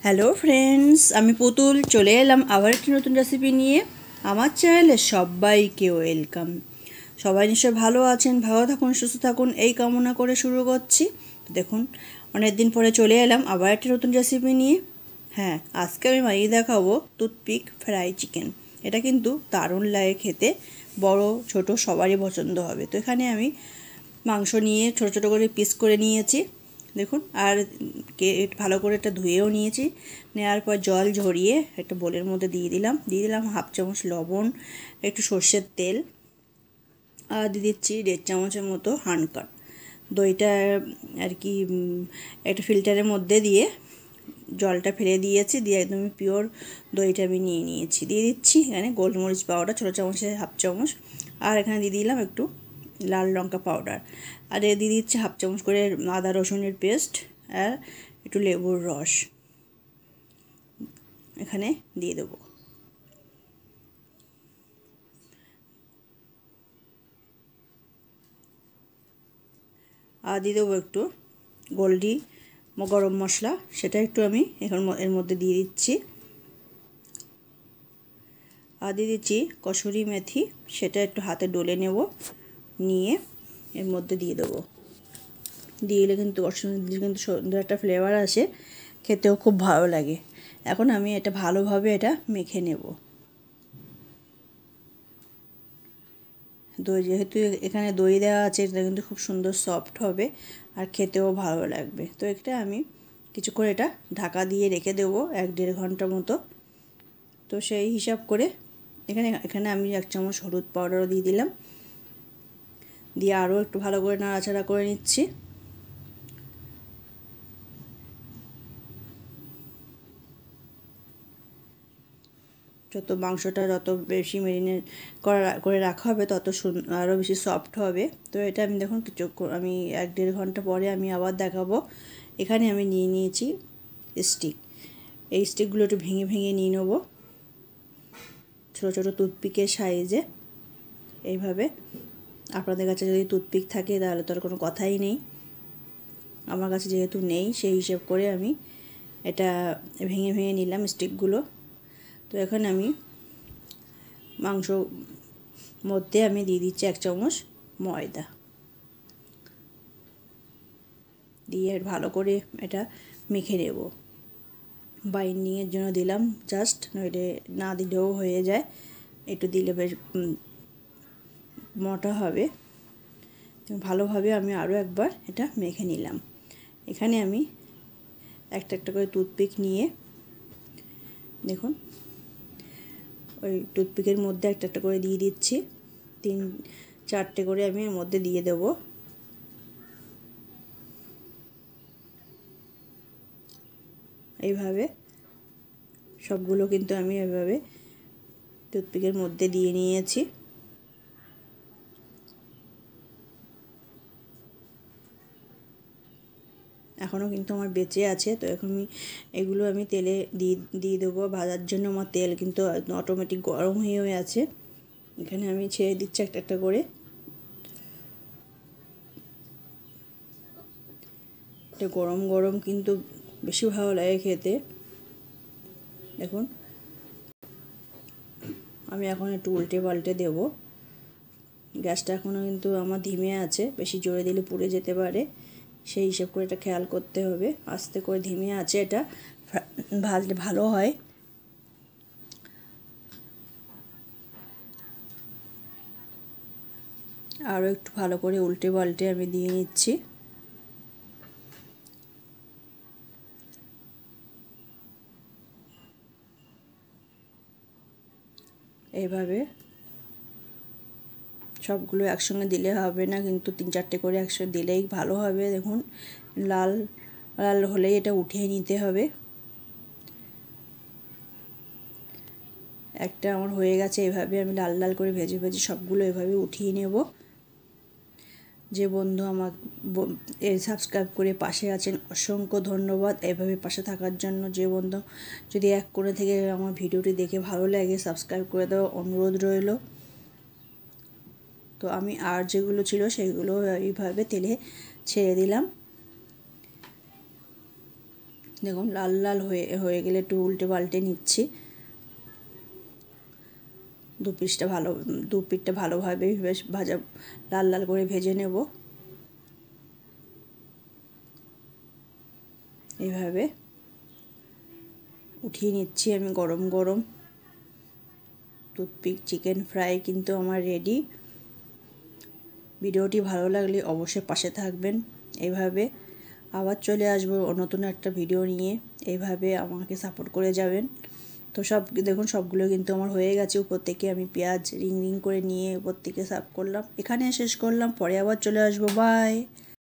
Hello friends, আমি পুতুল চলে এলাম আবার একটি নতুন রেসিপি নিয়ে। আমার চ্যানেলে সবাইকে ওয়েলকাম। সবাই নিশ্চয় ভালো আছেন, ভালো থাকুন, সুস্থ থাকুন এই কামনা করে শুরু করছি। দেখুন, অনেক দিন পরে চলে এলাম আবার একটি নতুন রেসিপি নিয়ে। হ্যাঁ, আজকে আমি বানিয়ে দেখাবো টুথপিক ফ্রাই চিকেন। এটা কিন্তু দারুণ লাগে খেতে, বড় ছোট সবারই পছন্দ হবে। তো এখানে আমি মাংস নিয়ে ছোট ছোট করে পিস করে নিয়েছি, দেখুন। আর ভালো করে এটা ধুয়েও নিয়েছি। নেওয়ার পর জল ঝরিয়ে একটা বোলের মধ্যে দিয়ে দিলাম হাফ চামচ লবণ, একটু সর্ষের তেল, আর দিয়ে দিচ্ছি 1.5 চামচের মতো হানকার দইটা আর কি একটা ফিল্টারের মধ্যে দিয়ে জলটা ফেলে দিয়েছি, দিয়ে একদমই পিওর দইটা আমি নিয়ে নিয়েছি। দিয়ে দিচ্ছি এখানে গোলমরিচ পাউডার ছোটো চামচের হাফ চামচ, আর এখানে দিয়ে দিলাম একটু লাল লঙ্কা পাউডার, আর দিয়ে দিচ্ছি হাফ চামচ করে আদা রসুনের পেস্ট, আর একটু লেবুর রস এখানে দিয়ে দেবো। আর দিয়ে দেবো একটু গোল্ডি গরম মশলা, সেটা একটু আমি এখন এর মধ্যে দিয়ে দিচ্ছি। আর দিয়ে দিচ্ছি কসুরি মেথি, সেটা একটু হাতে ডলে নেব, নিয়ে এর মধ্যে দিয়ে দেবো। দিলে কিন্তু কিন্তু সুন্দর একটা ফ্লেভার আসে, খেতেও খুব ভালো লাগে। এখন আমি এটা ভালোভাবে এটা মেখে নেব। দই যেহেতু এখানে দই দেওয়া আছে, এটা কিন্তু খুব সুন্দর সফট হবে আর খেতেও ভালো লাগবে। তো এটা আমি কিছুক্ষণ এটা ঢাকা দিয়ে রেখে দেবো 1-1.5 ঘন্টা মতো। তো সেই হিসাব করে এখানে আমি 1 চামচ হলুদ পাউডারও দিয়ে দিলাম, দিয়ে আরও একটু ভালো করে নাড়াচাড়া করে নিচ্ছি। যত মাংসটা যত বেশি ম্যারিনেট করে রাখা হবে তত আরও বেশি সফট হবে। তো এটা আমি দেখুন আমি 1-1.5 ঘন্টা পরে আমি আবার দেখাবো। এখানে আমি নিয়ে নিয়েছি স্টিক, এই স্টিকগুলো একটু ভেঙে ভেঙে নিয়ে নেবো ছোটো ছোটো টুথপিকের সাইজে এইভাবে। আপনাদের কাছে যদি টুথপিক থাকে তাহলে তো আর কোনো কথাই নেই, আমার কাছে যেহেতু নেই সেই হিসেব করে আমি এটা ভেঙে ভেঙে নিলাম স্টিকগুলো। তো এখন আমি মাংস মধ্যে আমি দিয়ে দিচ্ছি 1 চামচ ময়দা, দিয়ে ভালো করে এটা মেখে নেব। বাইন্ডিংয়ের জন্য দিলাম জাস্ট, নইলে না দিলেও হয়ে যায়, একটু দিলে বেশ মোটা হবে। ভালোভাবে আমি আরও একবার এটা মেখে নিলাম। এখানে আমি একটা একটা করে টুথপিক নিয়ে দেখুন ওই টুথপিকের মধ্যে একটা একটা করে দিয়ে দিচ্ছি, 3-4টে করে আমি এর মধ্যে দিয়ে দেবো। এইভাবে সবগুলো কিন্তু আমি এভাবে টুথপিকের মধ্যে দিয়ে নিয়েছি। এখনও কিন্তু আমার বেঁচে আছে, তো এখন এগুলো আমি তেলে দিয়ে দেবো ভাজার জন্য। আমার তেল কিন্তু অটোমেটিক গরম হয়ে আছে, এখানে আমি ছেড়ে দিচ্ছি একটা একটা করে। এটা গরম গরম কিন্তু বেশি ভালো লাগে খেতে। দেখুন আমি এখন একটু উল্টে পাল্টে দেবো। গ্যাসটা এখনও কিন্তু আমার ধিমে আছে, বেশি জোরে দিলে পুড়ে যেতে পারে, সেই হিসেব করে এটা খেয়াল করতে হবে। আস্তে করে ধিমে আছে এটা ভাজলে ভালো হয়। আরও একটু ভালো করে উল্টে পাল্টে আমি দিয়ে নিচ্ছি। এইভাবে সবগুলো একসঙ্গে দিলে হবে না, কিন্তু 3-4টে করে একসঙ্গে দিলেই ভালো হবে। দেখুন লাল লাল হলেই এটা উঠিয়ে নিতে হবে। একটা আমার হয়ে গেছে, এভাবে আমি লাল লাল করে ভেজে ভেজে সবগুলো এভাবে উঠিয়ে নেব। যে বন্ধু আমার সাবস্ক্রাইব করে পাশে আছেন অসংখ্য ধন্যবাদ এভাবে পাশে থাকার জন্য। যে বন্ধু যদি এক করে থেকে আমার ভিডিওটি দেখে ভালো লাগে সাবস্ক্রাইব করে দেওয়ার অনুরোধ রইল। তো আমি আর যেগুলো ছিল সেগুলো এইভাবে তেলে ছেড়ে দিলাম। দেখুন লাল লাল হয়ে গেলে একটু উল্টে পাল্টে নিচ্ছি। দু পিঠটা ভালোভাবে বেশ লাল লাল করে ভেজে নেব। এইভাবে উঠিয়ে নিচ্ছি আমি গরম গরম টুথপিক চিকেন ফ্রাই কিন্তু আমার রেডি। ভিডিওটি ভালো লাগলে অবশ্যই পাশে থাকবেন। এইভাবে আবার চলে আসবো নতুন একটা ভিডিও নিয়ে, এইভাবে আমাকে সাপোর্ট করে যাবেন। তো দেখুন সবগুলো কিন্তু আমার হয়ে গেছে। উপর থেকে আমি পেঁয়াজ রিং রিং করে নিয়ে উপর থেকে সার্ভ করলাম। এখানে শেষ করলাম, পরে আবার চলে আসবো। বাই।